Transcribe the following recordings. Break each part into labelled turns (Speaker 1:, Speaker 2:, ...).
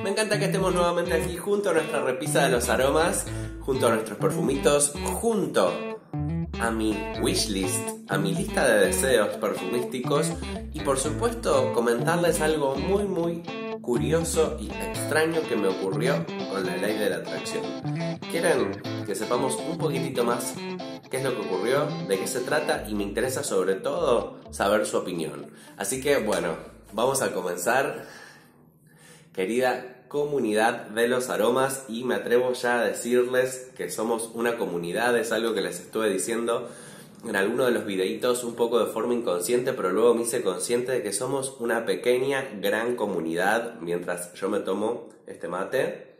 Speaker 1: Me encanta que estemos nuevamente aquí junto a nuestra repisa de los aromas, junto a nuestros perfumitos, junto a mi wishlist, a mi lista de deseos perfumísticos y por supuesto comentarles algo muy curioso y extraño que me ocurrió con la ley de la atracción. ¿Quieren que sepamos un poquitito más qué es lo que ocurrió, de qué se trata? Y me interesa sobre todo saber su opinión. Así que bueno, vamos a comenzar, querida comunidad de los aromas, y me atrevo ya a decirles que somos una comunidad. Es algo que les estuve diciendo en alguno de los videitos un poco de forma inconsciente, pero luego me hice consciente de que somos una pequeña, gran comunidad. Mientras yo me tomo este mate,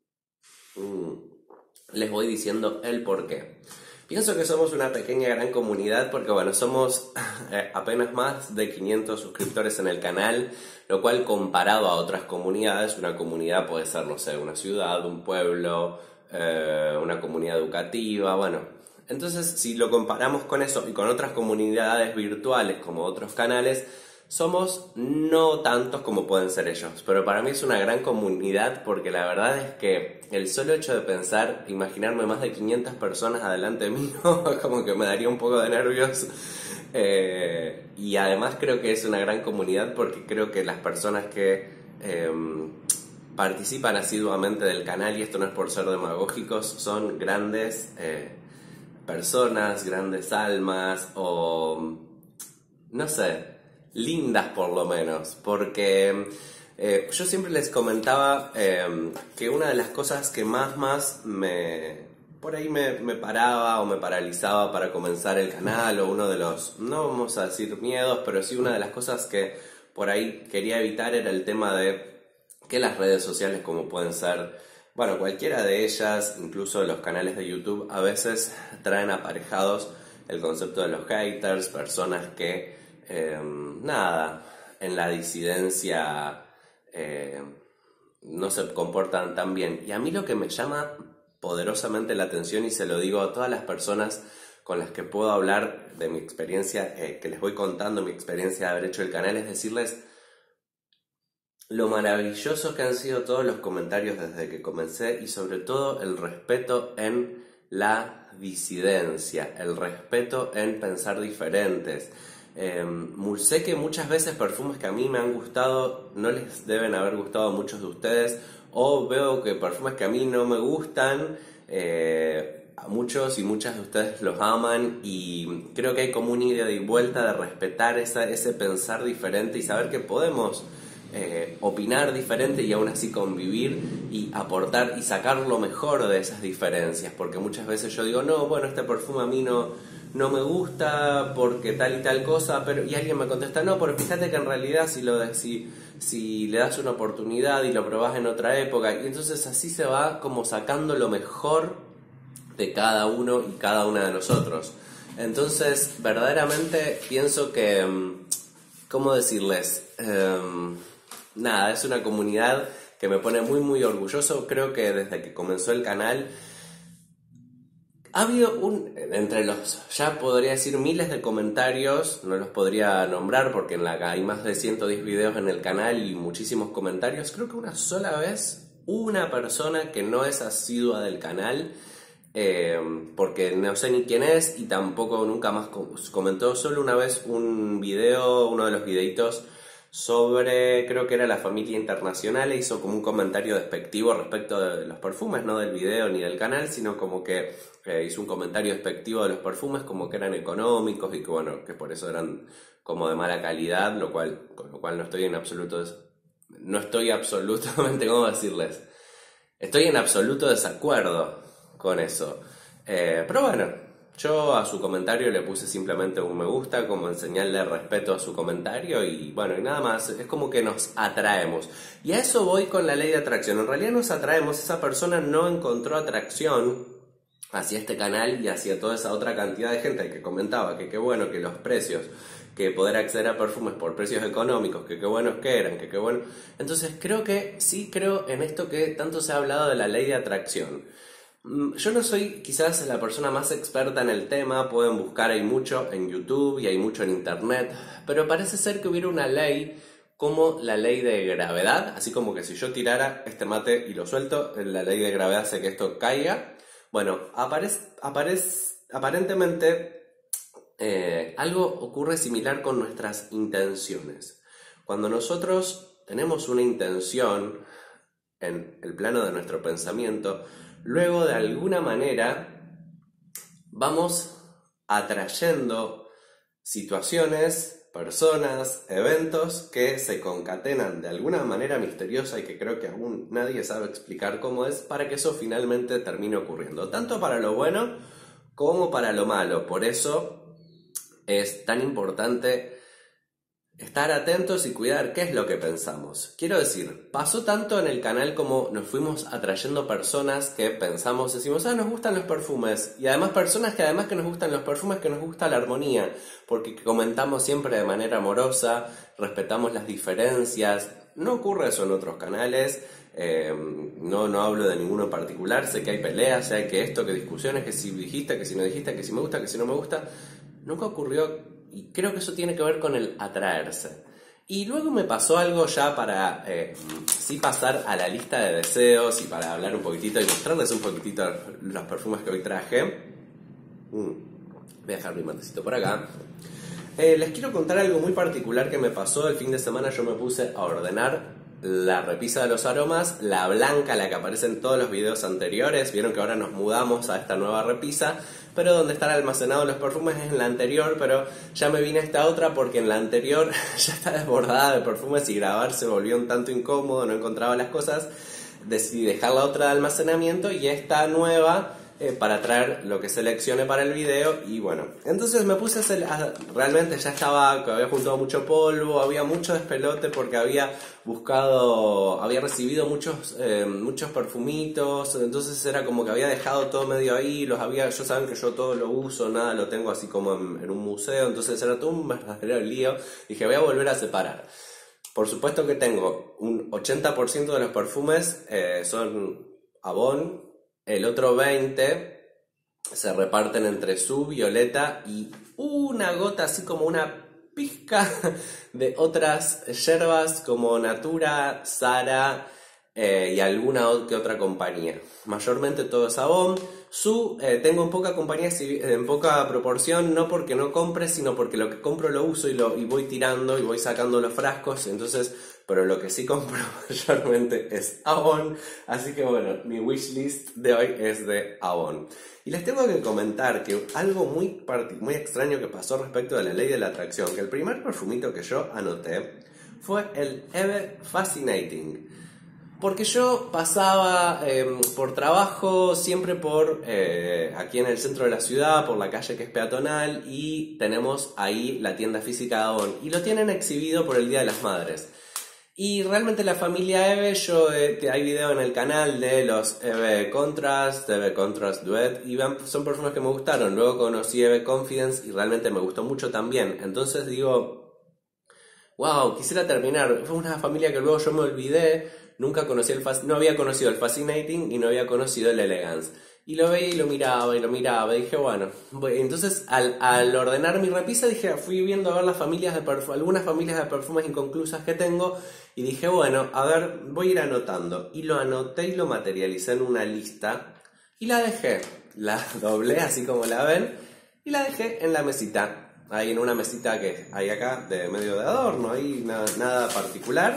Speaker 1: les voy diciendo el porqué. Pienso que somos una pequeña, gran comunidad porque, bueno, somos apenas más de 500 suscriptores en el canal, lo cual comparado a otras comunidades, una comunidad puede ser, no sé, una ciudad, un pueblo, una comunidad educativa, bueno. Entonces, si lo comparamos con eso y con otras comunidades virtuales como otros canales, somos no tantos como pueden ser ellos, pero para mí es una gran comunidad porque la verdad es que el solo hecho de pensar, imaginarme más de 500 personas adelante mío, como que me daría un poco de nervios. Y además creo que es una gran comunidad porque creo que las personas que participan asiduamente del canal, y esto no es por ser demagógicos, son grandes personas, grandes almas, o no sé, lindas por lo menos, porque yo siempre les comentaba que una de las cosas que más por ahí me paraba o me paralizaba para comenzar el canal, o uno de los, no vamos a decir miedos, pero sí una de las cosas que por ahí quería evitar era el tema de que las redes sociales, como pueden ser, bueno, cualquiera de ellas, incluso los canales de YouTube, a veces traen aparejados el concepto de los haters, personas que, en la disidencia no se comportan tan bien. Y a mí lo que me llama poderosamente la atención, y se lo digo a todas las personas con las que puedo hablar de mi experiencia, que les voy contando mi experiencia de haber hecho el canal, es decirles lo maravilloso que han sido todos los comentarios desde que comencé, y sobre todo el respeto en la disidencia, el respeto en pensar diferentes. Sé que muchas veces perfumes que a mí me han gustado no les deben haber gustado a muchos de ustedes, o veo que perfumes que a mí no me gustan, a muchos y muchas de ustedes los aman, y creo que hay como una ida y vuelta de respetar ese pensar diferente y saber que podemos opinar diferente y aún así convivir y aportar y sacar lo mejor de esas diferencias, porque muchas veces yo digo, no, bueno, este perfume a mí no me gusta porque tal y tal cosa, y alguien me contesta, no, pero fíjate que en realidad si le das una oportunidad y lo probás en otra época, y entonces así se va como sacando lo mejor de cada uno y cada una de nosotros. Entonces verdaderamente pienso que, ¿cómo decirles? Nada, es una comunidad que me pone muy orgulloso. Creo que desde que comenzó el canal ha habido entre los, ya podría decir, miles de comentarios, no los podría nombrar porque hay más de 110 videos en el canal y muchísimos comentarios. Creo que una sola vez una persona que no es asidua del canal, porque no sé ni quién es y tampoco nunca más comentó, solo una vez un video, uno de los videitos sobre, creo que era la familia internacional, e hizo como un comentario despectivo respecto de los perfumes, no del video ni del canal, sino como que hizo un comentario despectivo de los perfumes, como que eran económicos y que, bueno, que por eso eran como de mala calidad, con lo cual no estoy absolutamente, ¿cómo decirles? Estoy en absoluto desacuerdo con eso. Pero bueno, yo a su comentario le puse simplemente un me gusta como en señal de respeto a su comentario, y bueno, y nada más. Es como que nos atraemos, y a eso voy con la ley de atracción. En realidad nos atraemos. Esa persona no encontró atracción hacia este canal y hacia toda esa otra cantidad de gente que comentaba que qué bueno que los precios, que poder acceder a perfumes por precios económicos, que qué buenos que eran, que qué bueno. Entonces creo en esto que tanto se ha hablado de la ley de atracción. Yo no soy quizás la persona más experta en el tema, pueden buscar, hay mucho en YouTube y hay mucho en internet, pero parece ser que hubiera una ley como la ley de gravedad, así como que si yo tirara este mate y lo suelto, la ley de gravedad hace que esto caiga. Bueno, aparentemente algo ocurre similar con nuestras intenciones. Cuando nosotros tenemos una intención en el plano de nuestro pensamiento, luego de alguna manera vamos atrayendo situaciones, personas, eventos que se concatenan de alguna manera misteriosa y que creo que aún nadie sabe explicar cómo es, para que eso finalmente termine ocurriendo, tanto para lo bueno como para lo malo. Por eso es tan importante estar atentos y cuidar qué es lo que pensamos. Quiero decir, pasó tanto en el canal como nos fuimos atrayendo personas que pensamos, decimos, nos gustan los perfumes. Y además personas que además que nos gustan los perfumes, que nos gusta la armonía. Porque comentamos siempre de manera amorosa, respetamos las diferencias. No ocurre eso en otros canales. No hablo de ninguno en particular. Sé que hay peleas, sé que esto, que discusiones, que si dijiste, que si no dijiste, que si me gusta, que si no me gusta. Nunca ocurrió. Y creo que eso tiene que ver con el atraerse. Y luego me pasó algo ya para sí pasar a la lista de deseos y para hablar un poquitito y mostrarles un poquitito los perfumes que hoy traje. Voy a dejar mi matecito por acá. Les quiero contar algo muy particular que me pasó el fin de semana. Yo me puse a ordenar la repisa de los aromas, la blanca, la que aparece en todos los videos anteriores. Vieron que ahora nos mudamos a esta nueva repisa, pero donde están almacenados los perfumes es en la anterior, pero ya me vine a esta otra porque en la anterior ya está desbordada de perfumes y grabar se volvió un tanto incómodo, no encontraba las cosas. Decidí dejar la otra de almacenamiento y esta nueva para traer lo que seleccione para el video. Y bueno, entonces me puse realmente ya estaba, que había juntado mucho polvo, había mucho despelote porque había recibido muchos perfumitos, entonces era como que había dejado todo medio ahí, yo saben que yo todo lo uso, nada lo tengo así como en un museo, entonces era todo un verdadero lío. Dije, voy a volver a separar. Por supuesto que tengo un 80% de los perfumes son Avon. El otro 20% se reparten entre Su, Violeta y una gota, así como una pizca de otras yerbas como Natura, Zara y alguna que otra compañía. Mayormente todo es Avon. Su, tengo en poca compañía, en poca proporción, no porque no compre, sino porque lo que compro lo uso y voy tirando y voy sacando los frascos, entonces, pero lo que sí compro mayormente es Avon, así que bueno, mi wishlist de hoy es de Avon. Y les tengo que comentar que algo muy extraño que pasó respecto de la ley de la atracción, que el primer perfumito que yo anoté fue el Eve Fascinating. Porque yo pasaba por trabajo siempre por aquí en el centro de la ciudad, por la calle que es peatonal, y tenemos ahí la tienda física de Avon. Y lo tienen exhibido por el Día de las Madres. Y realmente la familia Eve, hay video en el canal de los Eve Contrast Duet, y son perfumes que me gustaron. Luego conocí Eve Confidence y realmente me gustó mucho también. Entonces digo, wow, quisiera terminar. Fue una familia que luego yo me olvidé. No había conocido el Fascinating y no había conocido el Elegance. Y lo veía y lo miraba y dije, bueno, entonces al ordenar mi repisa fui viendo a ver algunas familias de perfumes inconclusas que tengo y dije, bueno, a ver, voy a ir anotando. Y lo anoté y lo materialicé en una lista y la dejé. La doblé así como la ven y la dejé en la mesita. Ahí en una mesita que hay acá de medio de adorno, ahí nada particular.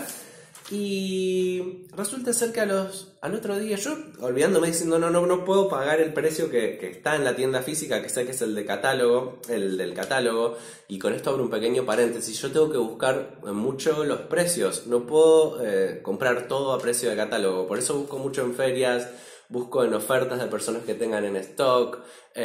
Speaker 1: Y resulta ser que al otro día, yo olvidándome diciendo no puedo pagar el precio que está en la tienda física, que sé que es el del catálogo, y con esto abro un pequeño paréntesis. Yo tengo que buscar mucho los precios, no puedo comprar todo a precio de catálogo, por eso busco mucho en ferias, busco en ofertas de personas que tengan en stock,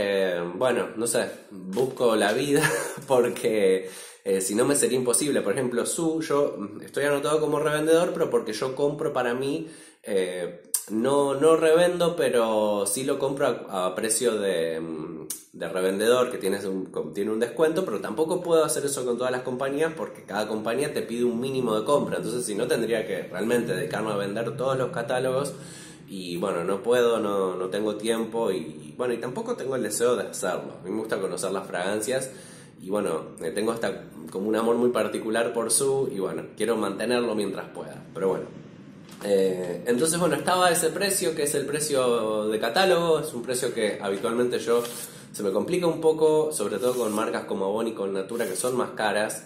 Speaker 1: busco la vida porque si no me sería imposible. Por ejemplo, yo estoy anotado como revendedor, pero porque yo compro para mí, no revendo, pero sí lo compro a precio de revendedor, que tiene un descuento, pero tampoco puedo hacer eso con todas las compañías porque cada compañía te pide un mínimo de compra, entonces si no tendría que realmente dedicarme a vender todos los catálogos. Y bueno, no puedo, no tengo tiempo y tampoco tengo el deseo de hacerlo. A mí me gusta conocer las fragancias y bueno, tengo como un amor muy particular por Su y bueno, quiero mantenerlo mientras pueda, pero bueno. Entonces bueno, estaba ese precio que es el precio de catálogo, es un precio que habitualmente se me complica un poco, sobre todo con marcas como Avon y con Natura que son más caras.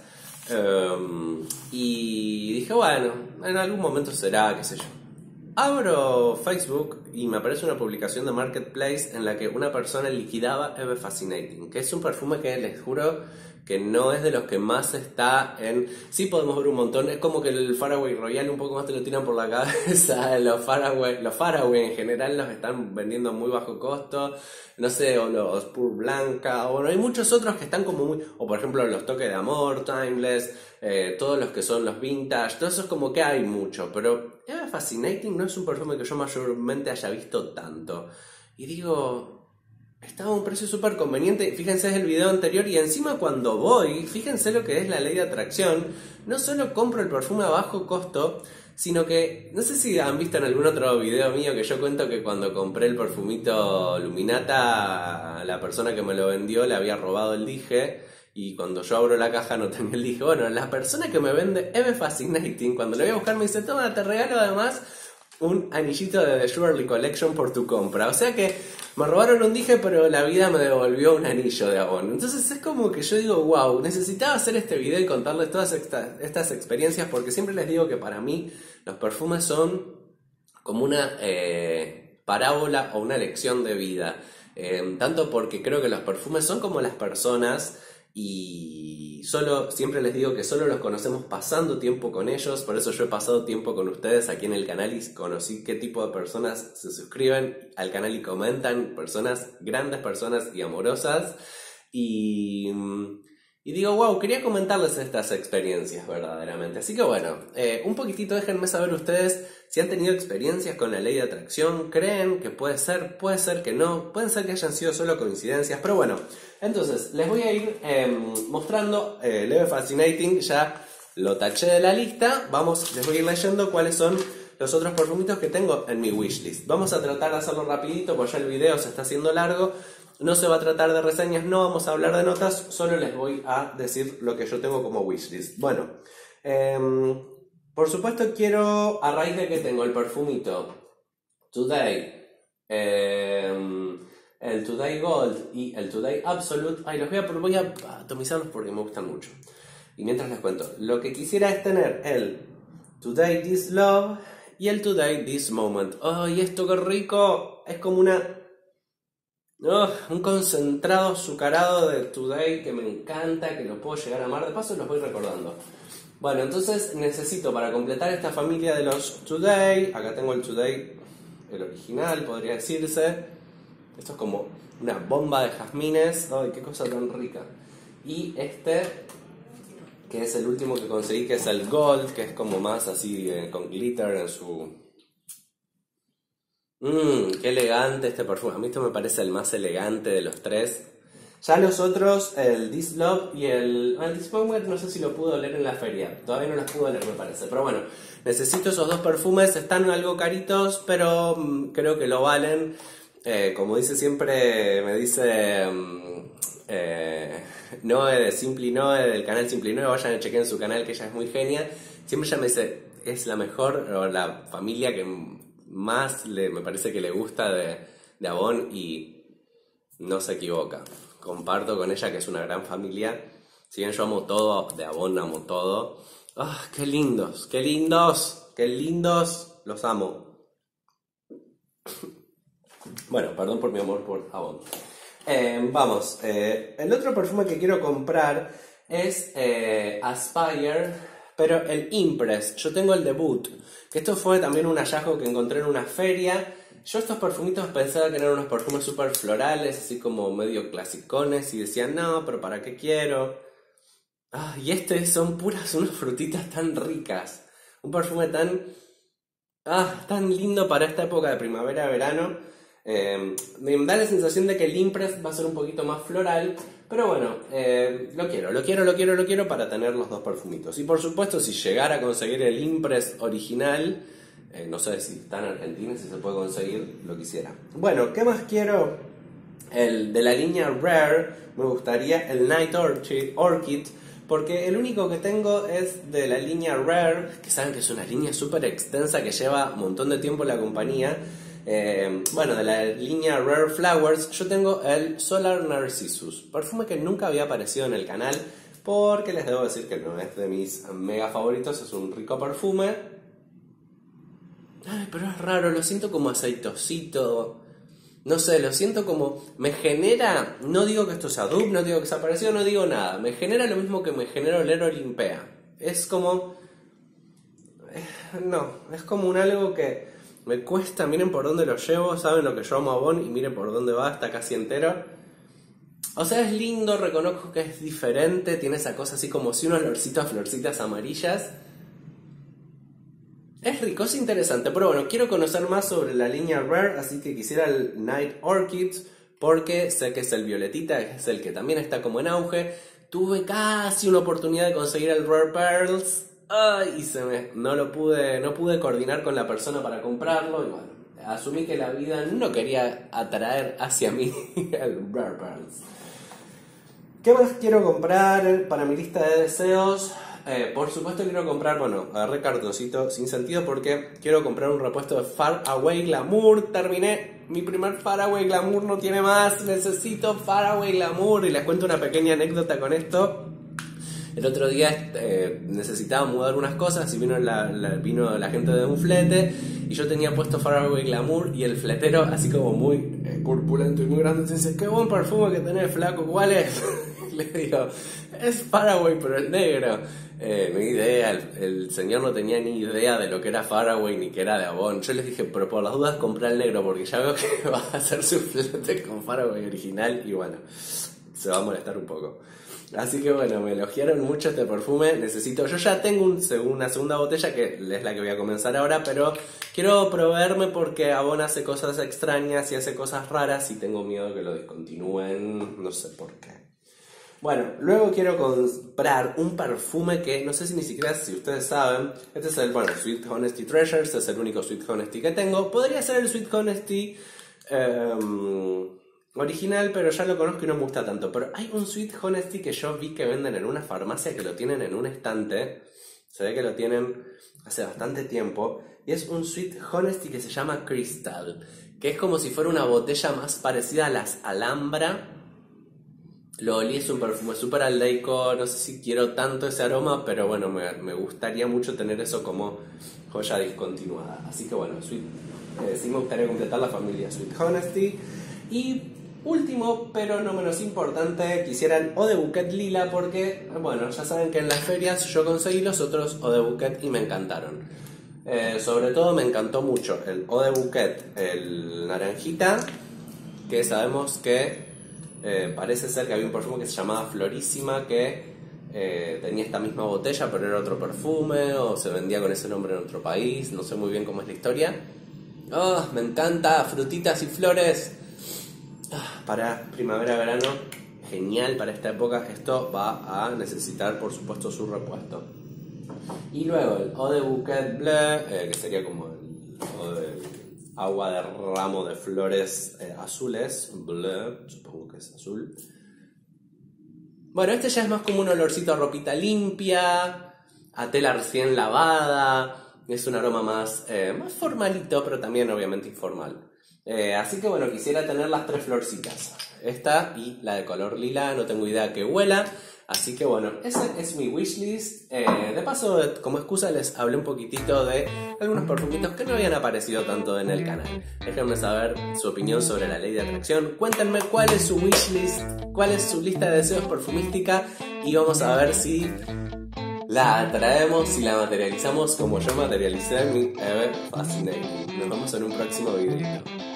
Speaker 1: Y dije, bueno, en algún momento será, qué sé yo. Abro Facebook y me aparece una publicación de Marketplace en la que una persona liquidaba Eve Fascinating, que es un perfume que les juro que no es de los que más está en... Sí podemos ver un montón, es como que el Faraway Royal un poco más te lo tiran por la cabeza, los Faraway en general los están vendiendo a muy bajo costo, no sé, o los Pur Blanca, o bueno, hay muchos otros que están como muy... O por ejemplo los Toques de Amor, Timeless, todos los que son los Vintage, todo eso es como que hay mucho, pero Eve Fascinating no es un perfume que yo mayormente haya visto tanto. Y digo... Estaba a un precio súper conveniente, fíjense es el video anterior y encima cuando voy, fíjense lo que es la ley de atracción, no solo compro el perfume a bajo costo, sino que, no sé si han visto en algún otro video mío que yo cuento que cuando compré el perfumito Luminata, la persona que me lo vendió le había robado el dije y cuando yo abro la caja no tenía el dije. Bueno, la persona que me vende Eve Fascinating, cuando lo voy a buscar me dice, toma, te regalo además un anillito de The Surely Collection por tu compra. O sea que me robaron un dije, pero la vida me devolvió un anillo de Avon. Entonces es como que yo digo, wow, necesitaba hacer este video y contarles todas estas experiencias porque siempre les digo que para mí los perfumes son como una parábola o una lección de vida. Tanto porque creo que los perfumes son como las personas y siempre les digo que solo los conocemos pasando tiempo con ellos, por eso yo he pasado tiempo con ustedes aquí en el canal y conocí qué tipo de personas se suscriben al canal y comentan, personas, grandes personas y amorosas, y digo, wow, quería comentarles estas experiencias verdaderamente. Así que bueno, un poquitito déjenme saber ustedes si han tenido experiencias con la ley de atracción, creen que puede ser que no, pueden ser que hayan sido solo coincidencias, pero bueno, entonces les voy a ir mostrando Eve Fascinating, ya lo taché de la lista, les voy a ir leyendo cuáles son los otros perfumitos que tengo en mi wishlist. Vamos a tratar de hacerlo rapidito, porque ya el video se está haciendo largo. No se va a tratar de reseñas, no vamos a hablar de notas, solo les voy a decir lo que yo tengo como wishlist. Bueno, por supuesto quiero, a raíz de que tengo el perfumito Today, el Today Gold y el Today Absolute, los voy a atomizarlos porque me gustan mucho. Y mientras les cuento, lo que quisiera es tener el Today This Love y el Today This Moment. ¡Ay, esto qué rico! Es como un concentrado azucarado de Today que me encanta, que lo puedo llegar a amar. De paso los voy recordando. Bueno, entonces necesito para completar esta familia de los Today, acá tengo el Today, el original podría decirse. Esto es como una bomba de jazmines. ¡Ay, qué cosa tan rica! Y que es el último que conseguí, que es el Gold, que es como más así con glitter en su... qué elegante este perfume. A mí esto me parece el más elegante de los tres. Ya los otros, el This Love y el This Moment, no sé si lo pude oler en la feria. Todavía no los pude oler, me parece. Pero bueno, necesito esos dos perfumes. Están algo caritos, pero creo que lo valen. Como dice siempre, me dice Noe de Simply Noe, del canal Simply Noe. Vayan a chequear su canal, que ella es muy genia. Siempre ella me dice, es la mejor, o la familia que más me parece que le gusta de Avon, y no se equivoca. Comparto con ella que es una gran familia. Si bien yo amo todo de Avon, amo todo. ¡Ah, qué lindos! ¡Qué lindos! ¡Qué lindos! Los amo. Bueno, perdón por mi amor por Avon. Vamos, el otro perfume que quiero comprar es Aspire, pero el Impress. Yo tengo el Debut, que esto fue también un hallazgo que encontré en una feria. Yo estos perfumitos pensaba que eran unos perfumes súper florales, así como medio clasicones, y decía, no, pero ¿para qué quiero? Y son unas frutitas tan ricas. Un perfume tan lindo para esta época de primavera-verano. Me da la sensación de que el Impress va a ser un poquito más floral, pero bueno, lo quiero para tener los dos perfumitos. Y por supuesto, si llegara a conseguir el Impress original, no sé si está en Argentina, si se puede conseguir, lo quisiera. Bueno, ¿qué más quiero? el de la línea Rare, me gustaría el Night Orchid, porque el único que tengo es de la línea Rare, que saben que es una línea súper extensa que lleva un montón de tiempo en la compañía. Bueno, de la línea Rare Flowers, yo tengo el Solar Narcissus, perfume que nunca había aparecido en el canal, porque les debo decir que no es de mis mega favoritos, es un rico perfume. Ay, pero es raro, lo siento como aceitosito. No sé, lo siento como... Me genera... No digo que esto sea dupe, no digo que sea parecido, no digo nada. Me genera lo mismo que me genera oler Olimpea. Es como... No, es como un algo que me cuesta. Miren por dónde lo llevo, saben lo que yo amo a Bon y miren por dónde va, está casi entero. O sea, es lindo, reconozco que es diferente. Tiene esa cosa así como si un olorcito a florcitas amarillas. Es rico, es interesante, pero bueno, quiero conocer más sobre la línea Rare, así que quisiera el Night Orchid, porque sé que es el violetita, que es el que también está como en auge. Tuve casi una oportunidad de conseguir el Rare Pearls, y no pude coordinar con la persona para comprarlo, y bueno, asumí que la vida no quería atraer hacia mí el Rare Pearls. ¿Qué más quiero comprar para mi lista de deseos? Por supuesto quiero comprar, bueno, agarré cartoncito sin sentido porque quiero comprar un repuesto de Far Away Glamour. Terminé mi primer Far Away Glamour, no tiene más, necesito Far Away Glamour. Y les cuento una pequeña anécdota con esto. El otro día necesitaba mudar unas cosas y vino la gente de un flete y yo tenía puesto Far Away Glamour y el fletero, así como muy corpulento y muy grande, dice: qué buen perfume que tenés, flaco, ¿cuál es? Le digo: es Far Away, pero el negro. Ni idea, el señor no tenía ni idea de lo que era Far Away ni que era de Avon. Yo les dije, pero por las dudas compré el negro porque ya veo que va a hacer su flete con Far Away original y bueno, se va a molestar un poco. Así que bueno, me elogiaron mucho este perfume. Yo ya tengo una segunda botella que es la que voy a comenzar ahora, pero quiero probarme porque Avon hace cosas extrañas y hace cosas raras y tengo miedo que lo descontinúen, no sé por qué. Bueno, luego quiero comprar un perfume que no sé si ni siquiera si ustedes saben. Este es el, Sweet Honesty Treasures, es el único Sweet Honesty que tengo. Podría ser el Sweet Honesty original, pero ya lo conozco y no me gusta tanto. Pero hay un Sweet Honesty que yo vi que venden en una farmacia, que lo tienen en un estante. Se ve que lo tienen hace bastante tiempo. Y es un Sweet Honesty que se llama Crystal, que es como si fuera una botella más parecida a las Alhambra. Lo olí, es un perfume súper aldeico, no sé si quiero tanto ese aroma, pero bueno, me gustaría mucho tener eso como joya discontinuada. Así que bueno, sí me gustaría completar la familia Sweet Honesty. Y último, pero no menos importante, quisiera el Eau de Bouquet Lila, porque bueno, ya saben que en las ferias yo conseguí los otros Eau de Bouquet y me encantaron. Sobre todo me encantó mucho el Eau de Bouquet, el naranjita, que sabemos que parece ser que había un perfume que se llamaba Florísima que tenía esta misma botella pero era otro perfume o se vendía con ese nombre en otro país, no sé muy bien cómo es la historia. Me encanta, frutitas y flores. Para primavera-verano, genial para esta época. Esto va a necesitar por supuesto su repuesto. Y luego el Eau de Bouquet Bleu, que sería como el agua de ramo de flores azules, bleu, supongo que es azul. Bueno, este ya es más como un olorcito a ropita limpia, a tela recién lavada. Es un aroma más formalito, pero también obviamente informal. Así que bueno, quisiera tener las tres florcitas. Esta y la de color lila, no tengo idea que huela. Así que bueno, ese es mi wishlist. De paso, como excusa les hablé un poquitito de algunos perfumitos que no habían aparecido tanto en el canal. Déjenme saber su opinión sobre la ley de atracción. Cuéntenme cuál es su wishlist, cuál es su lista de deseos perfumística y vamos a ver si la atraemos, si la materializamos como yo materialicé mi Ever Fascinating. Nos vemos en un próximo video.